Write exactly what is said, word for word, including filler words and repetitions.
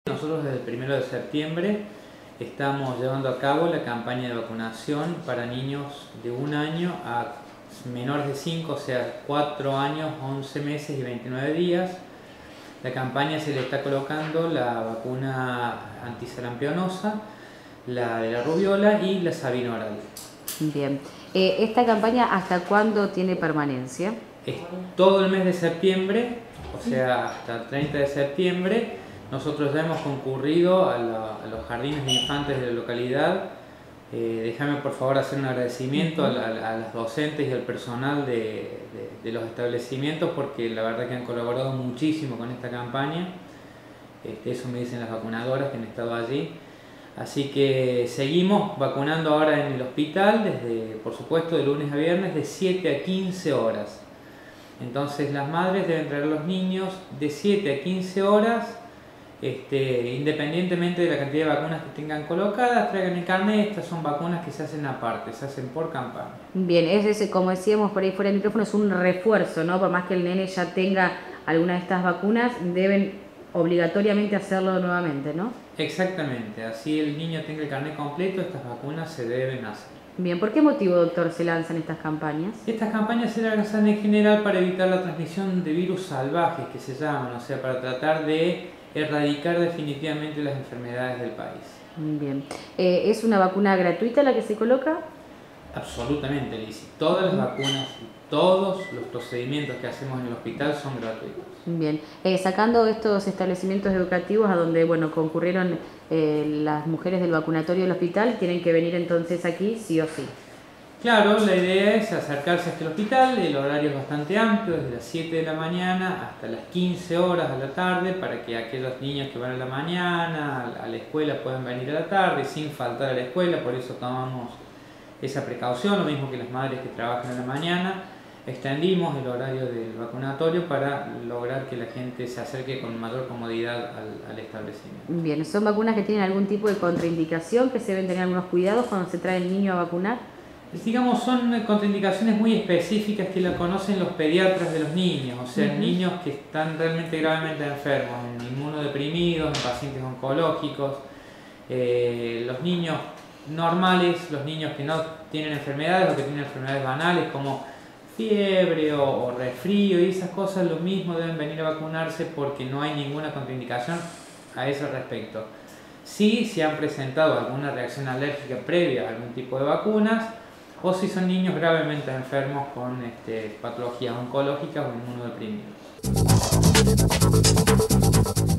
Nosotros desde el primero de septiembre estamos llevando a cabo la campaña de vacunación para niños de un año a menores de cinco, o sea, cuatro años, once meses y veintinueve días. La campaña se le está colocando la vacuna antisarampionosa, la de la rubiola y la sabina oral. Bien. Eh, ¿Esta campaña hasta cuándo tiene permanencia? Es todo el mes de septiembre, o sea, hasta el treinta de septiembre. Nosotros ya hemos concurrido a, la, a los jardines de infantes de la localidad. Eh, déjame por favor hacer un agradecimiento a, la, a las docentes y al personal de, de, de los establecimientos, porque la verdad que han colaborado muchísimo con esta campaña. Este, eso me dicen las vacunadoras que han estado allí. Así que seguimos vacunando ahora en el hospital, desde, por supuesto, de lunes a viernes, de siete a quince horas. Entonces las madres deben traer a los niños de siete a quince horas. Este, independientemente de la cantidad de vacunas que tengan colocadas, traigan el carnet. Estas son vacunas que se hacen aparte, se hacen por campaña. Bien, es ese, como decíamos por ahí fuera del micrófono, es un refuerzo, ¿no? Por más que el nene ya tenga alguna de estas vacunas, deben obligatoriamente hacerlo nuevamente, ¿no? Exactamente, así el niño tenga el carnet completo, estas vacunas se deben hacer. Bien, ¿por qué motivo, doctor, se lanzan estas campañas? Estas campañas se lanzan en general para evitar la transmisión de virus salvajes, que se llaman, o sea, para tratar de erradicar definitivamente las enfermedades del país. Bien. Eh, ¿Es una vacuna gratuita la que se coloca? Absolutamente, Lizy. Todas las vacunas y todos los procedimientos que hacemos en el hospital son gratuitos. Bien. Eh, sacando estos establecimientos educativos a donde bueno concurrieron eh, las mujeres del vacunatorio del hospital, tienen que venir entonces aquí sí o sí. Claro, la idea es acercarse hasta el hospital. El horario es bastante amplio, desde las siete de la mañana hasta las quince horas de la tarde, para que aquellos niños que van a la mañana a la escuela puedan venir a la tarde sin faltar a la escuela. Por eso tomamos esa precaución, lo mismo que las madres que trabajan en la mañana. Extendimos el horario del vacunatorio para lograr que la gente se acerque con mayor comodidad al, al establecimiento. Bien, ¿son vacunas que tienen algún tipo de contraindicación, que se deben tener algunos cuidados cuando se trae el niño a vacunar? Digamos, son contraindicaciones muy específicas que la conocen los pediatras de los niños, o sea, uh-huh. niños que están realmente gravemente enfermos, inmunodeprimidos, en pacientes oncológicos, eh, los niños normales, los niños que no tienen enfermedades o que tienen enfermedades banales como fiebre o, o resfrío y esas cosas, lo mismo deben venir a vacunarse porque no hay ninguna contraindicación a ese respecto. Sí, si han presentado alguna reacción alérgica previa a algún tipo de vacunas, o si son niños gravemente enfermos con este, patologías oncológicas o inmunodeprimidos.